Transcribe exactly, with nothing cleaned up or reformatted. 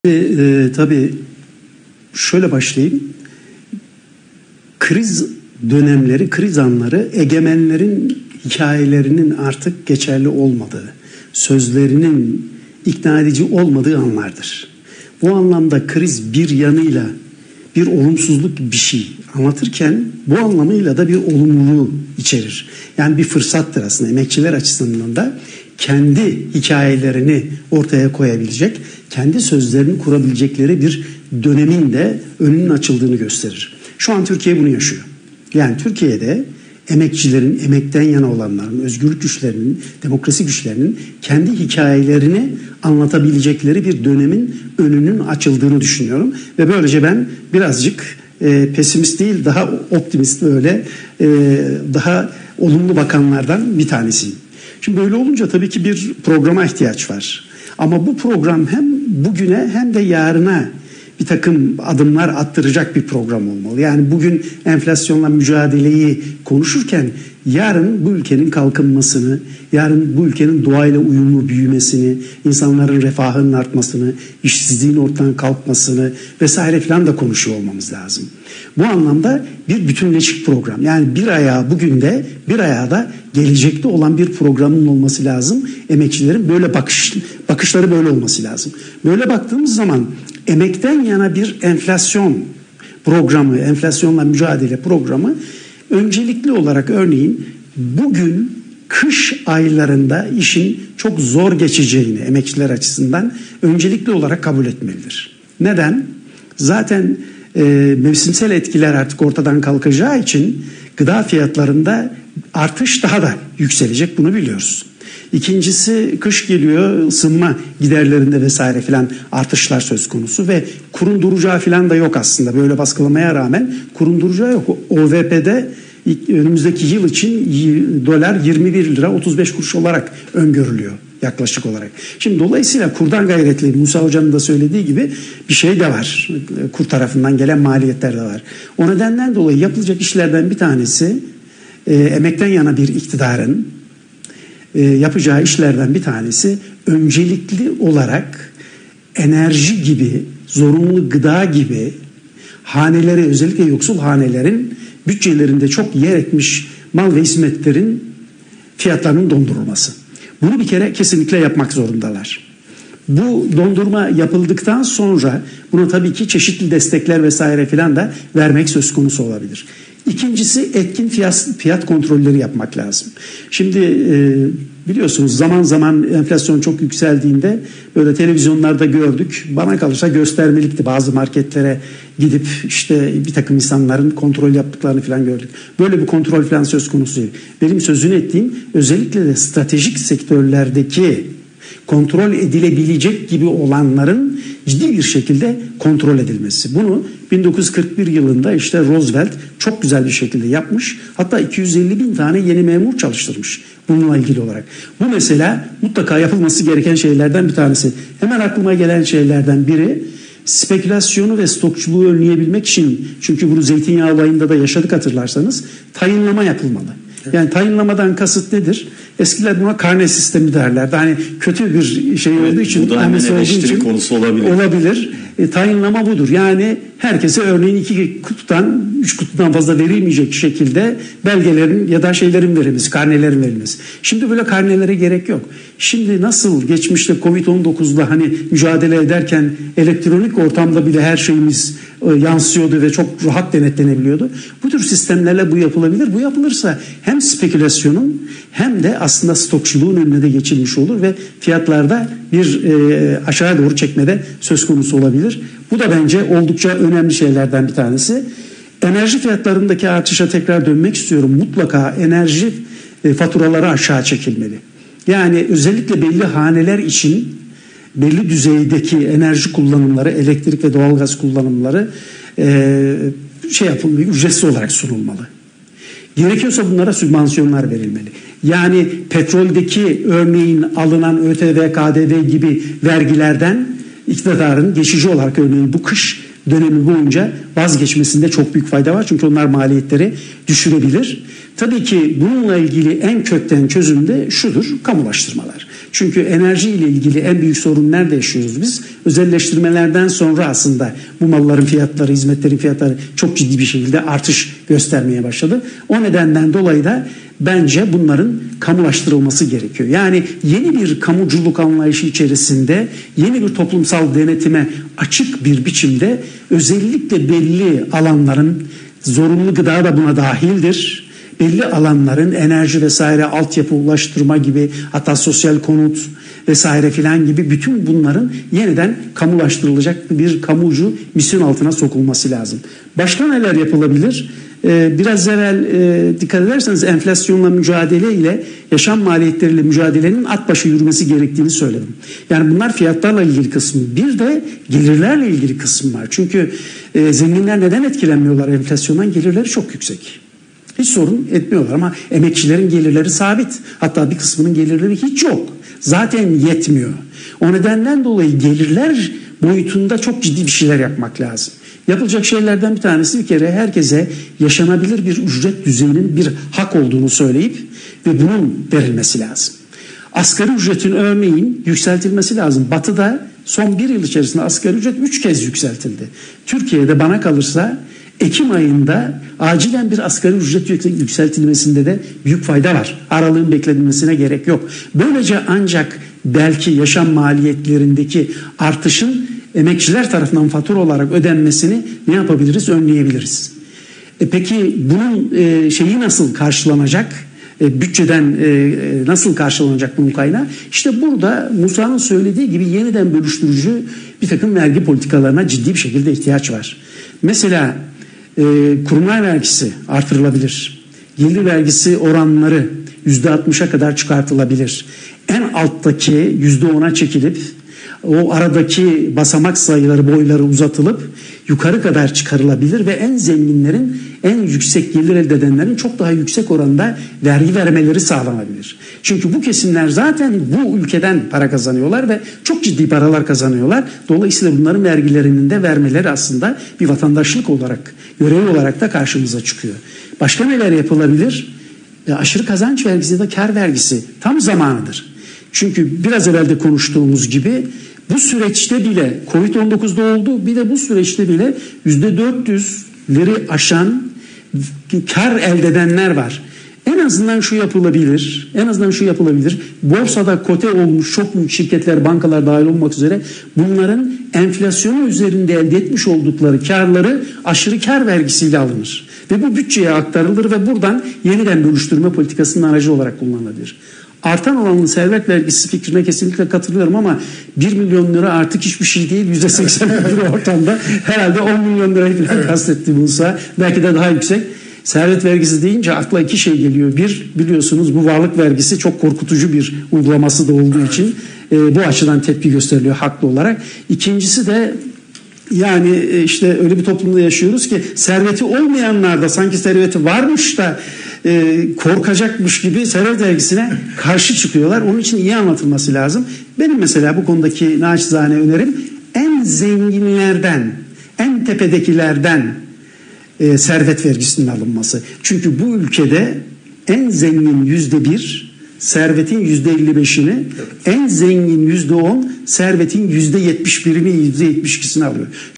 E, tabii şöyle başlayayım. Kriz dönemleri, kriz anları egemenlerin hikayelerinin artık geçerli olmadığı, sözlerinin ikna edici olmadığı anlardır. Bu anlamda kriz bir yanıyla bir olumsuzluk bir şey anlatırken bu anlamıyla da bir olumluluğu içerir. Yani bir fırsattır aslında emekçiler açısından da kendi hikayelerini ortaya koyabilecek, kendi sözlerini kurabilecekleri bir dönemin de önünün açıldığını gösterir. Şu an Türkiye bunu yaşıyor. Yani Türkiye'de emekçilerin, emekten yana olanların, özgürlük güçlerinin, demokrasi güçlerinin kendi hikayelerini anlatabilecekleri bir dönemin önünün açıldığını düşünüyorum. Ve böylece ben birazcık e, pesimist değil, daha optimist, böyle e, daha olumlu bakanlardan bir tanesiyim. Şimdi böyle olunca tabii ki bir programa ihtiyaç var. Ama bu program hem bugüne hem de yarına bir takım adımlar attıracak bir program olmalı. Yani bugün enflasyonla mücadeleyi konuşurken yarın bu ülkenin kalkınmasını, yarın bu ülkenin doğayla uyumlu büyümesini, insanların refahının artmasını, işsizliğin ortadan kalkmasını vesaire filan da konuşuyor olmamız lazım. Bu anlamda bir bütünleşik program. Yani bir ayağı bugün de bir ayağı da gelecekte olan bir programın olması lazım. Emekçilerin böyle bakış, bakışları böyle olması lazım. Böyle baktığımız zaman emekten yana bir enflasyon programı, enflasyonla mücadele programı öncelikli olarak örneğin bugün kış aylarında işin çok zor geçeceğini emekçiler açısından öncelikli olarak kabul etmelidir. Neden? Zaten e, mevsimsel etkiler artık ortadan kalkacağı için gıda fiyatlarında artış daha da yükselecek, bunu biliyoruz. İkincisi, kış geliyor, ısınma giderlerinde vesaire filan artışlar söz konusu ve kurun duracağı filan da yok aslında. Böyle baskılamaya rağmen kurun duracağı yok. O V P'de önümüzdeki yıl için dolar yirmi bir lira otuz beş kuruş olarak öngörülüyor yaklaşık olarak. Şimdi dolayısıyla kurdan gayretli, Musa Hoca'nın da söylediği gibi bir şey de var. Kur tarafından gelen maliyetler de var. O nedenden dolayı yapılacak işlerden bir tanesi e, emekten yana bir iktidarın e, yapacağı işlerden bir tanesi öncelikli olarak enerji gibi, zorunlu gıda gibi haneleri, özellikle yoksul hanelerin bütçelerinde çok yer etmiş mal ve hizmetlerin fiyatlarının dondurulması. Bunu bir kere kesinlikle yapmak zorundalar. Bu dondurma yapıldıktan sonra buna tabii ki çeşitli destekler vesaire filan da vermek söz konusu olabilir. İkincisi, etkin fiyat, fiyat kontrolleri yapmak lazım. Şimdi e, biliyorsunuz zaman zaman enflasyon çok yükseldiğinde böyle televizyonlarda gördük. Bana kalırsa göstermelikti, bazı marketlere gidip işte bir takım insanların kontrol yaptıklarını falan gördük. Böyle bir kontrol falan söz konusu değil. Benim sözünü ettiğim özellikle de stratejik sektörlerdeki kontrol edilebilecek gibi olanların ciddi bir şekilde kontrol edilmesi. Bunu bin dokuz yüz kırk bir yılında işte Roosevelt çok güzel bir şekilde yapmış. Hatta iki yüz elli bin tane yeni memur çalıştırmış bununla ilgili olarak. Bu mesela mutlaka yapılması gereken şeylerden bir tanesi. Hemen aklıma gelen şeylerden biri, spekülasyonu ve stokçuluğu önleyebilmek için, çünkü bunu zeytinyağı olayında da yaşadık hatırlarsanız, tayinlama yapılmalı. Yani tayinlamadan kasıt nedir? Eskiler buna karne sistemi derlerdi. Hani kötü bir şey olduğu evet, için, bu da hemen eleştiri konusu olabilir. Olabilir. E, tayinlama budur. Yani herkese örneğin iki kutudan, üç kutudan fazla verilmeyecek şekilde belgelerin ya da şeylerin verilmesi, karnelerin verilmesi. Şimdi böyle karnelere gerek yok. Şimdi nasıl geçmişte kovid on dokuzla hani mücadele ederken elektronik ortamda bile her şeyimiz e, yansıyordu ve çok rahat denetlenebiliyordu. Bu tür sistemlerle bu yapılabilir. Bu yapılırsa hem spekülasyonun hem de aslında stokçuluğun önüne de geçilmiş olur ve fiyatlarda bir e, aşağı doğru çekmede söz konusu olabilir. Bu da bence oldukça önemli şeylerden bir tanesi. Enerji fiyatlarındaki artışa tekrar dönmek istiyorum. Mutlaka enerji e, faturaları aşağı çekilmeli. Yani özellikle belli haneler için belli düzeydeki enerji kullanımları, elektrik ve doğalgaz kullanımları e, şey yapılmalı, ücretsiz olarak sunulmalı. Gerekiyorsa bunlara sübvansiyonlar verilmeli. Yani petroldeki örneğin alınan ÖTV, K D V gibi vergilerden iktidarın geçici olarak örneğin bu kış dönemi boyunca vazgeçmesinde çok büyük fayda var. Çünkü onlar maliyetleri düşürebilir. Tabii ki bununla ilgili en kökten çözüm de şudur: kamulaştırmalar. Çünkü enerji ile ilgili en büyük sorun nerede yaşıyoruz biz? Özelleştirmelerden sonra aslında bu malların fiyatları, hizmetlerin fiyatları çok ciddi bir şekilde artış göstermeye başladı. O nedenden dolayı da bence bunların kamulaştırılması gerekiyor. Yani yeni bir kamuculuk anlayışı içerisinde yeni bir toplumsal denetime açık bir biçimde özellikle belli alanların, zorunlu gıda da buna dahildir, belli alanların enerji vesaire, altyapı, ulaştırma gibi, hatta sosyal konut vesaire filan gibi bütün bunların yeniden kamulaştırılacak bir kamucu misyon altına sokulması lazım. Başka neler yapılabilir? Ee, biraz evvel e, dikkat ederseniz enflasyonla mücadele ile yaşam maliyetleriyle mücadelenin at başı yürümesi gerektiğini söyledim. Yani bunlar fiyatlarla ilgili kısmı. Bir de gelirlerle ilgili kısım var. Çünkü e, zenginler neden etkilenmiyorlar enflasyondan? Gelirleri çok yüksek. Hiç sorun etmiyorlar ama emekçilerin gelirleri sabit. Hatta bir kısmının gelirleri hiç yok. Zaten yetmiyor. O nedenden dolayı gelirler boyutunda çok ciddi bir şeyler yapmak lazım. Yapılacak şeylerden bir tanesi bir kere herkese yaşanabilir bir ücret düzeyinin bir hak olduğunu söyleyip ve bunun verilmesi lazım. Asgari ücretin örneğin yükseltilmesi lazım. Batı'da son bir yıl içerisinde asgari ücret üç kez yükseltildi. Türkiye'de bana kalırsa Ekim ayında acilen bir asgari ücret yükseltilmesinde de büyük fayda var. Aralığın beklenilmesine gerek yok. Böylece ancak belki yaşam maliyetlerindeki artışın emekçiler tarafından fatura olarak ödenmesini ne yapabiliriz? Önleyebiliriz. E peki bunun e, şeyi nasıl karşılanacak? E, bütçeden e, nasıl karşılanacak bunun kaynağı? İşte burada Musa'nın söylediği gibi yeniden bölüştürücü bir takım vergi politikalarına ciddi bir şekilde ihtiyaç var. Mesela e, kurumlar vergisi artırılabilir. Gelir vergisi oranları yüzde altmışa kadar çıkartılabilir. En alttaki yüzde ona çekilip o aradaki basamak sayıları, boyları uzatılıp yukarı kadar çıkarılabilir ve en zenginlerin, en yüksek gelir elde edenlerin çok daha yüksek oranda vergi vermeleri sağlanabilir. Çünkü bu kesimler zaten bu ülkeden para kazanıyorlar ve çok ciddi paralar kazanıyorlar. Dolayısıyla bunların vergilerinin de vermeleri aslında bir vatandaşlık olarak, görev olarak da karşımıza çıkıyor. Başka neler yapılabilir? E, aşırı kazanç vergisi ya da kar vergisi tam zamanıdır. Çünkü biraz evvel de konuştuğumuz gibi bu süreçte bile Covid on dokuzda oldu, bir de bu süreçte bile yüzde dört yüzleri aşan kar elde edenler var. En azından şu yapılabilir, en azından şu yapılabilir. Borsada kote olmuş çok büyük şirketler, bankalar dahil olmak üzere bunların enflasyonu üzerinde elde etmiş oldukları karları aşırı kar vergisiyle alınır. Ve bu bütçeye aktarılır ve buradan yeniden bölüştürme politikasının aracı olarak kullanılabilir. Artan oranlı servet vergisi fikrine kesinlikle katılıyorum ama bir milyon lira artık hiçbir şey değil. yüzde seksen bir ortamda herhalde on milyon lirayı falan kastetti Musa. Belki de daha yüksek. Servet vergisi deyince akla iki şey geliyor. Bir, biliyorsunuz bu varlık vergisi çok korkutucu bir uygulaması da olduğu için e, bu açıdan tepki gösteriliyor haklı olarak. İkincisi de yani işte öyle bir toplumda yaşıyoruz ki serveti olmayanlar da sanki serveti varmış da e, korkacakmış gibi servet vergisine karşı çıkıyorlar. Onun için iyi anlatılması lazım. Benim mesela bu konudaki naçizane önerim en zenginlerden, en tepedekilerden e, servet vergisinin alınması. Çünkü bu ülkede en zengin yüzde bir, servetin yüzde elli beşini, en zengin yüzde on, servetin yüzde yetmiş birini, yüzde yetmiş ikisini alıyor.